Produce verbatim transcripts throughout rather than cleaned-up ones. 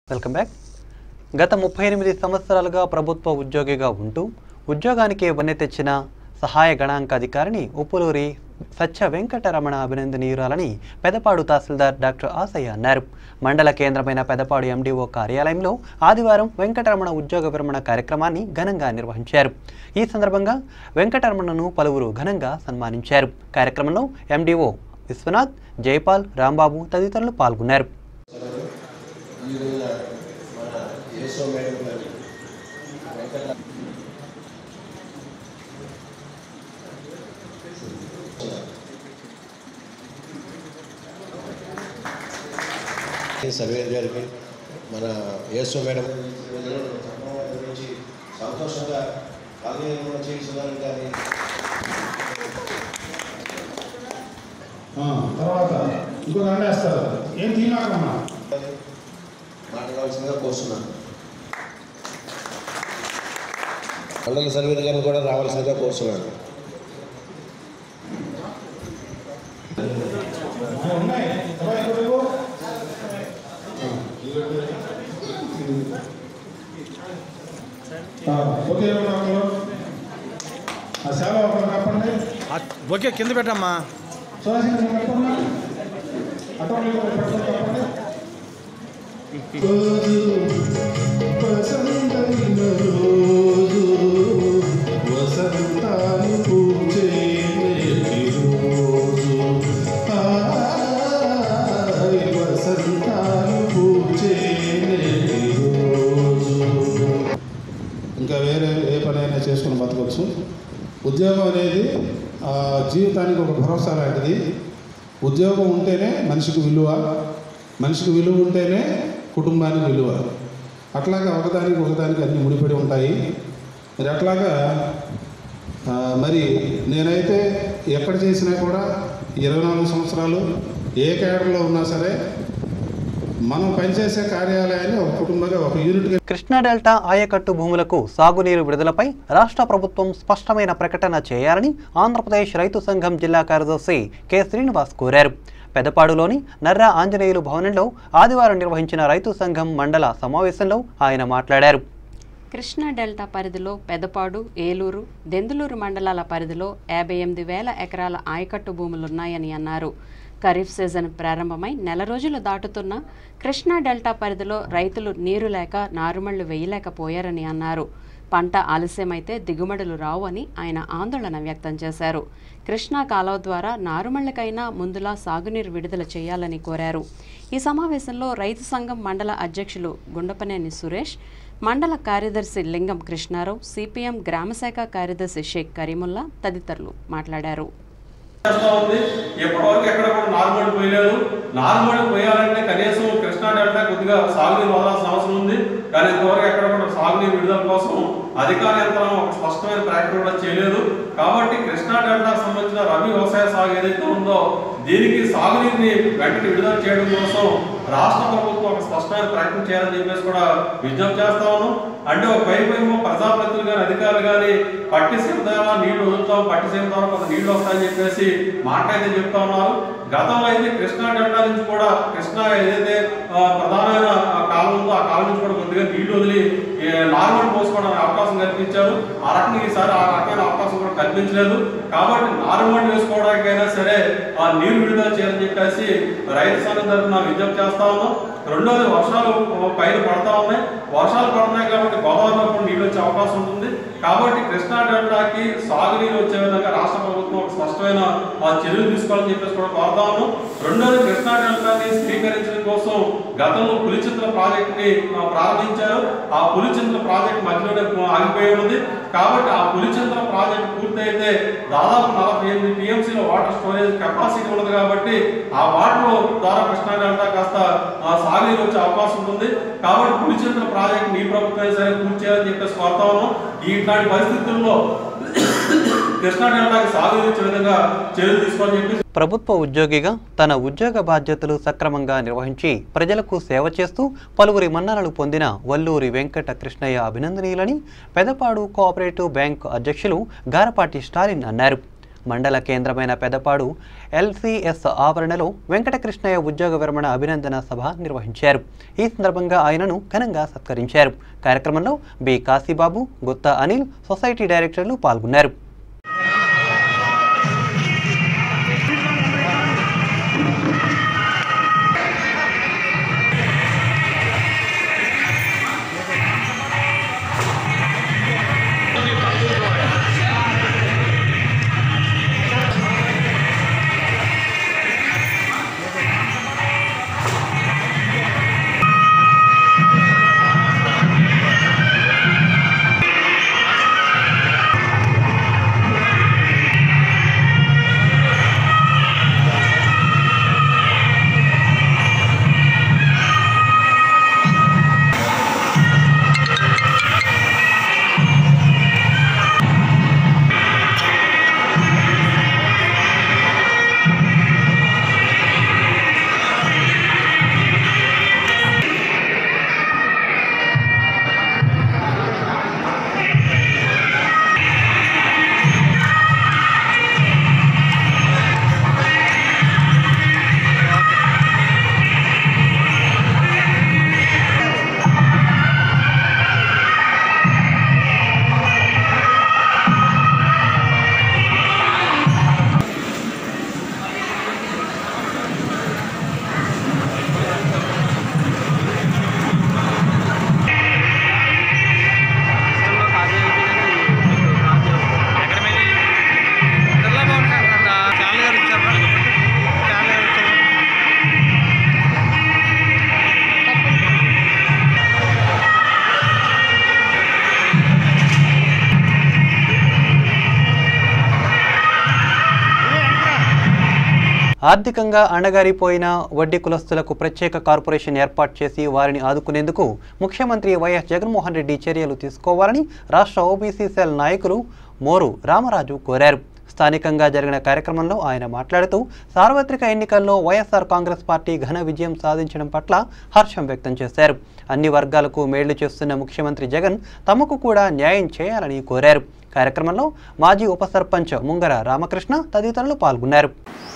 Welcome back. గత ముప్పై ఎనిమిది సంవత్సరాలుగా ప్రభుత్వ ఉద్యోగిగా ఉంటూ ఉద్యోగానికి వన్నె తెచ్చిన సహాయ గణాంక అధికారిని ఉప్పులూరి సత్య వెంకటరమణ అభినందనీయురాలని పెదపాడు తహసీల్దార్ డాక్టర్ ఆసయ్య అన్నారు. మండల కేంద్రమైన పెదపాడు ఎండిఓ కార్యాలయంలో ఆదివారం వెంకటరమణ ఉద్యోగ విరమణ కార్యక్రమాన్ని ఘనంగా నిర్వహించారు. ఈ సందర్భంగా వెంకటరమణను పలువురు ఘనంగా సన్మానించారు. కార్యక్రమంలో ఎండిఓ విశ్వనాథ్, జైపాల్, రాంబాబు తదితరులు పాల్గొన్నారు. సర్వేర్ గారికి మన యేసో మేడం సంతోషంగా కార్యక్రమం చేయించడానికి కానీ తర్వాత ఇంకో దండేస్తారు. ఏం తీమాకమ్మా మాట్లాడాల్సిందిగా కోరుతున్నాను. మండల సర్వేర్ గారిని కూడా రావాల్సిందిగా కోరుతున్నాను. ఉన్నాయి ఓకే కింద పెట్టమ్మా. ఇంకా వేరే ఏ పనైనా చేసుకుని బతకవచ్చు. ఉద్యోగం అనేది జీవితానికి ఒక భరోసా లాంటిది. ఉద్యోగం ఉంటేనే మనిషికి విలువ, మనిషికి విలువ ఉంటేనే కుటుంబానికి విలువ. అట్లాగా ఒకదానికి ఒకదానికి అన్నీ ముడిపడి ఉంటాయి. మరి అట్లాగా మరి నేనైతే ఎక్కడ చేసినా కూడా ఇరవై నాలుగు సంవత్సరాలు ఏ కేడర్లో ఉన్నా సరే మనం పనిచేసే కార్యాలయాన్ని ఒక కుటుంబంగా ఒక యూనిట్గా. కృష్ణా డెల్టా ఆయకట్టు భూములకు సాగునీరు విడుదలపై రాష్ట్ర ప్రభుత్వం స్పష్టమైన ప్రకటన చేయాలని ఆంధ్రప్రదేశ్ రైతు సంఘం జిల్లా కార్యదర్శి కె శ్రీనివాస్ కోరారు. పెదపాడులోని నర్రా ఆంజనేయులు భవనంలో ఆదివారం నిర్వహించిన రైతు సంఘం మండల సమావేశంలో ఆయన మాట్లాడారు. కృష్ణా డెల్టా పరిధిలో పెదపాడు, ఏలూరు, దెందులూరు మండలాల పరిధిలో యాభై ఎనిమిది వేల ఎకరాల ఆయకట్టు భూములున్నాయని అన్నారు. ఖరీఫ్ సీజన్ ప్రారంభమై నెల రోజులు దాటుతున్న కృష్ణా డెల్టా పరిధిలో రైతులు నీరు లేక నారుమళ్లు వేయలేకపోయారని అన్నారు. పంట ఆలస్యమైతే దిగుబడులు రావు అని ఆయన ఆందోళన వ్యక్తం చేశారు. కృష్ణా కాలువ ద్వారా నారుమళ్లకైనా ముందులా సాగునీరు విడుదల చేయాలని కోరారు. ఈ సమావేశంలో రైతు సంఘం మండల అధ్యక్షులు గుండపనేని సురేష్, మండల కార్యదర్శి లింగం కృష్ణారావు, సిపిఎం గ్రామశాఖ కార్యదర్శి షేక్ కరీముల్లా తదితరులు మాట్లాడారు. ఎప్పటివరకు ఎక్కడ కూడా నార్మల్ పోయలేదు. నార్మల్ పోయాలంటే కనీసం కృష్ణా డెల్టా కొద్దిగా సాగునీరు వదలాల్సిన అవసరం ఉంది. కానీ ఇంతవరకు ఎక్కడ కూడా సాగునీరు విడుదల కోసం అధికార యంత్రం ఒక స్పష్టమైన ప్రకటన కూడా చేయలేదు. కాబట్టి కృష్ణా డెల్టాకు సంబంధించిన రబీ వ్యవసాయ సాగు ఏదైతే ఉందో దీనికి సాగునీరుని వెంటనే విడుదల చేయడం కోసం రాష్ట్ర ప్రభుత్వం ఒక స్పష్టమైన ప్రకటన చేయాలని చెప్పేసి కూడా విజ్ఞప్తి చేస్తా ఉన్నాం. అంటే ఒక పైపు ఏమో ప్రజాప్రతినిధులు కానీ అధికారులు కానీ పట్టిసీమ ద్వారా నీళ్లు వదులుతాం, పట్టిసీమ ద్వారా కొంత నీళ్లు వస్తాయని చెప్పేసి మాట్లాడితే చెప్తా ఉన్నారు. గతంలో అయితే కృష్ణా డెల్టా నుంచి కూడా కృష్ణా ఏదైతే ప్రధానమైన కాలం ఉందో ఆ కాలం నుంచి కూడా కొద్దిగా నీళ్లు వదిలి నార్మల్ పోసుకోవడానికి అవకాశం కల్పించారు. ఆ రకంగా ఈసారి ఆ రకమైన అవకాశం కూడా కల్పించలేదు. కాబట్టి నార్మల్ వేసుకోవడానికైనా సరే ఆ నీరు విడుదల చేయాలని చెప్పేసి రైతు సంఘం తరఫున విజ్ఞప్తి చేస్తా ఉన్నాం. రెండోది వర్షాలు పైన పడతా ఉన్నాయి. వర్షాలు పడుతున్నాయి కాబట్టి గోదావరిలో కూడా నీళ్ళు వచ్చే అవకాశం ఉంటుంది. కాబట్టి కృష్ణా డెల్టాకి సాగునీరు వచ్చే విధంగా రాష్ట్ర ప్రభుత్వం ఒక స్పష్టమైన చర్యలు తీసుకోవాలని చెప్పేసి కూడా కోరుతా ఉన్నాం. రెండోది కృష్ణా డెల్టాని స్థిరీకరించడం కోసం గతంలో పులిచింతల ప్రాజెక్ట్ ని ప్రారంభించారు. ఆ పులిచింతల ప్రాజెక్ట్ మధ్యలోనే ఆగిపోయి ఉంది. కాబట్టి ఆ పులిచింతల ప్రాజెక్ట్ పూర్తయితే దాదాపు నలభై ఎనిమిది టీఎంసీల వాటర్ స్టోరేజ్ కెపాసిటీ ఉన్నది. కాబట్టి ఆ వాటర్ ద్వారా కృష్ణా డెల్టా కాస్త సాగునీరు వచ్చే అవకాశం ఉంటుంది. కాబట్టి పులిచింతల ప్రాజెక్ట్ మీ ప్రభుత్వం సరే పూర్తి చేయాలని చెప్పేసి కోరుతా ఉన్నాం. ఇట్లాంటి పరిస్థితుల్లో కృష్ణా డెల్టాకి సాగునీరు ఇచ్చే విధంగా చర్యలు తీసుకోవాలని చెప్పి ప్రభుత్వ ఉద్యోగిగా తన ఉద్యోగ బాధ్యతలు సక్రమంగా నిర్వహించి ప్రజలకు సేవ చేస్తూ పలువురి మన్ననలు పొందిన వల్లూరి వెంకట కృష్ణయ్య అభినందనీయులని పెదపాడు కోఆపరేటివ్ బ్యాంక్ అధ్యక్షులు గారపాటి స్టాలిన్ అన్నారు. మండల కేంద్రమైన పెదపాడు ఎల్సీఎస్ ఆవరణలో వెంకటకృష్ణయ్య ఉద్యోగ విరమణ అభినందన సభ నిర్వహించారు. ఈ సందర్భంగా ఆయనను ఘనంగా సత్కరించారు. కార్యక్రమంలో బి కాశీబాబు, గుత్తా అనిల్, సొసైటీ డైరెక్టర్లు పాల్గొన్నారు. ఆర్థికంగా అణగారిపోయిన వడ్డీ కులస్తులకు ప్రత్యేక కార్పొరేషన్ ఏర్పాటు చేసి వారిని ఆదుకునేందుకు ముఖ్యమంత్రి వైఎస్ జగన్మోహన్ రెడ్డి చర్యలు తీసుకోవాలని రాష్ట్ర ఓబీసీ సెల్ నాయకులు మోరు రామరాజు కోరారు. స్థానికంగా జరిగిన కార్యక్రమంలో ఆయన మాట్లాడుతూ సార్వత్రిక ఎన్నికల్లో వైఎస్ఆర్ కాంగ్రెస్ పార్టీ ఘన విజయం సాధించడం పట్ల హర్షం వ్యక్తం చేశారు. అన్ని వర్గాలకు మేళ్లు చేస్తున్న ముఖ్యమంత్రి జగన్ తమకు కూడా న్యాయం చేయాలని కోరారు. కార్యక్రమంలో మాజీ ఉప సర్పంచ్ ముంగర రామకృష్ణ తదితరులు పాల్గొన్నారు.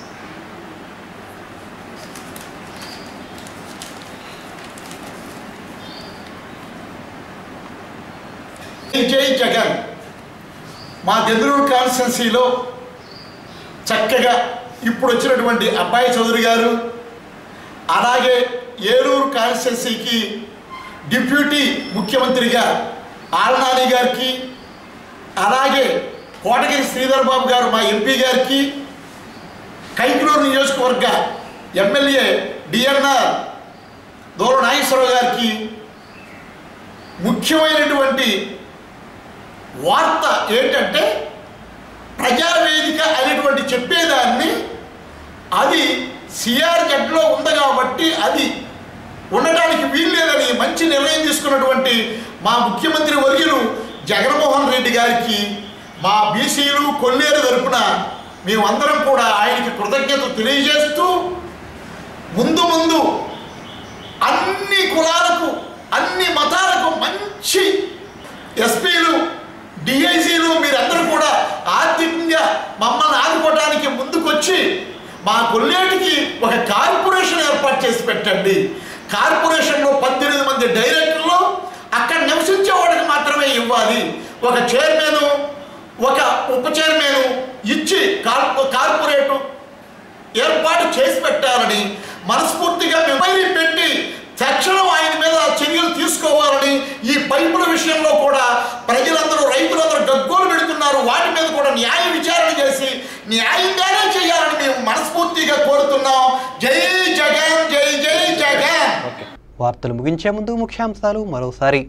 జై జగన్. మా దెందులూరు కాన్స్టిట్యున్సీలో చక్కగా ఇప్పుడు వచ్చినటువంటి అబ్బాయి చౌదరి గారు, అలాగే ఏలూరు కాన్స్టిట్యున్సీకి డిప్యూటీ ముఖ్యమంత్రిగా ఆళ్నాని గారికి, అలాగే కోటగిరి శ్రీధర్ బాబు గారు మా ఎంపీ గారికి, కైకలూరు నియోజకవర్గ ఎమ్మెల్యే డిఎన్ఆర్ దోర నాగేశ్వరరావు గారికి ముఖ్యమైనటువంటి వార్త ఏంటంటే, ప్రజావేదిక అనేటువంటి చెప్పేదాన్ని అది సిఆర్జెడ్లో ఉంది కాబట్టి అది ఉండడానికి వీల్లేదని మంచి నిర్ణయం తీసుకున్నటువంటి మా ముఖ్యమంత్రి వర్యులు జగన్మోహన్ రెడ్డి గారికి మా బీసీలు కొల్లేరు తరపున మేమందరం కూడా ఆయనకి కృతజ్ఞతలు తెలియజేస్తూ, ముందు ముందు అన్ని కులాలకు అన్ని మతాలకు మంచి ఎస్పీలు డిఐసీలు మీరందరూ కూడా ఆర్థికంగా మమ్మల్ని ఆదుకోవడానికి ముందుకొచ్చి మా కొల్లేటికి ఒక కార్పొరేషన్ ఏర్పాటు చేసి పెట్టండి. కార్పొరేషన్లో పద్దెనిమిది మంది డైరెక్టర్లు అక్కడ నివసించే వాడికి మాత్రమే ఇవ్వాలి. ఒక చైర్మన్ ఒక ఉప చైర్మన్ ఇచ్చి కార్పొరేట్ ఏర్పాటు చేసి పెట్టాలని మనస్ఫూర్తిగా మిమ్మల్ని పెట్టి తక్షణం ఆయన మీద చర్యలు తీసుకోవాలని, ఈ పైపుల విషయంలో కూడా ప్రజలందరూ రైతులందరూ గగ్గోలు పెడుతున్నారు, వాటి మీద కూడా న్యాయ విచారణ చేసి న్యాయంగానే చేయాలని మేము మనస్ఫూర్తిగా కోరుతున్నాం. జై జగన్, జై జై జగన్. వార్తలు ముగించే ముందు ముఖ్యాంశాలు మరోసారి.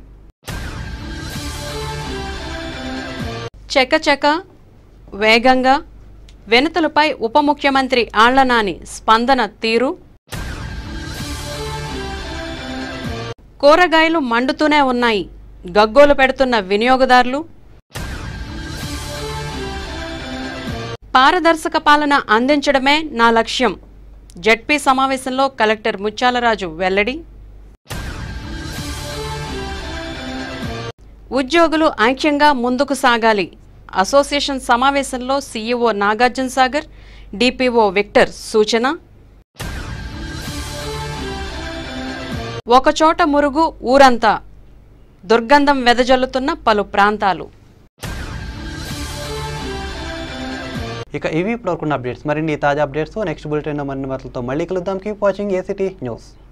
చకచక వేగంగా వెనుతలపై ఉప ముఖ్యమంత్రి ఆళ్లనాని స్పందన తీరు. కూరగాయలు మండుతూనే ఉన్నాయి, గగ్గోలు పెడుతున్న వినియోగదారులు. పారదర్శక పాలన అందించడమే నా లక్ష్యం. జెడ్పీ సమావేశంలో కలెక్టర్ ముత్యాలరాజు వెల్లడి. ఉద్యోగులు ఐక్యంగా ముందుకు సాగాలి. అసోసియేషన్ సమావేశంలో CEO Nagarjuna Sagar, DPO Victor సూచన. ఒకచోట మురుగు ఊరంతా, దుర్గంధం వెదజల్లుతున్న పలు ప్రాంతాలు. ఇక ఇవి ఇప్పుడు వరకున్న అప్డేట్స్. మరిన్ని తాజా అప్డేట్స్ నెక్స్ట్ బులెటిన్ మరిన్ని వార్తలతో మళ్ళీ కలుద్దాం. Keep watching ACT news.